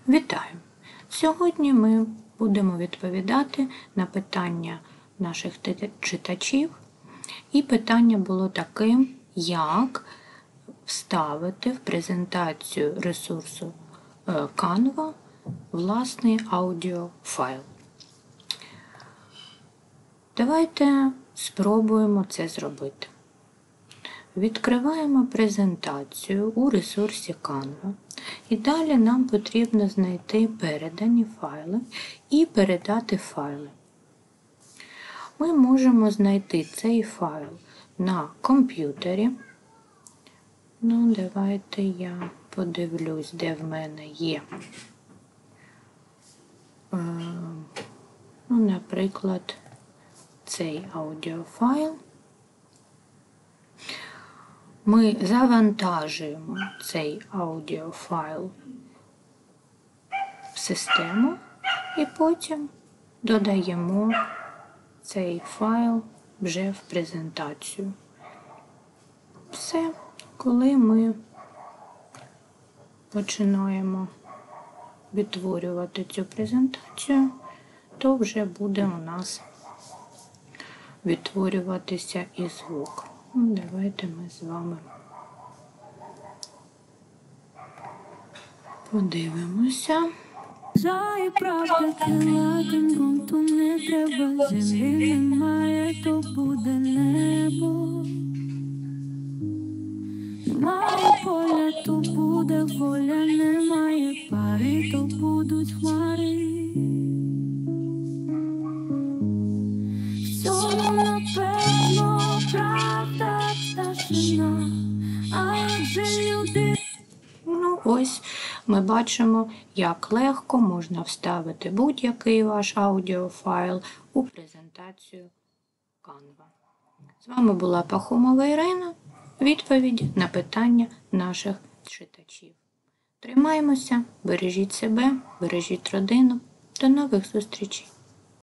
Вітаю! Сьогодні ми будемо відповідати на питання наших читачів. І питання було таким, як вставити в презентацію ресурсу Canva власний аудіофайл. Давайте спробуємо це зробити. Відкриваємо презентацію у ресурсі Canva. І далі нам потрібно знайти передані файли і передати файли. Ми можемо знайти цей файл на комп'ютері. Давайте я подивлюсь, де в мене є. Наприклад, цей аудіофайл. Ми завантажуємо цей аудіофайл в систему і потім додаємо цей файл вже в презентацію. Все, коли ми починаємо відтворювати цю презентацію, то вже буде у нас відтворюватися і звук. Давайте ми з вами подивимося. І правда, кілаком ґрунту не треба, землі немає, то буде небо. Немає поля, то буде воля, немає пари, то будуть хмари. В цьому, напевно, правда пташина, адже люди... Ось ми бачимо, як легко можна вставити будь-який ваш аудіофайл у презентацію Canva. З вами була Пахомова Ірина. Відповіді на питання наших читачів. Тримаємося, бережіть себе, бережіть родину. До нових зустрічей!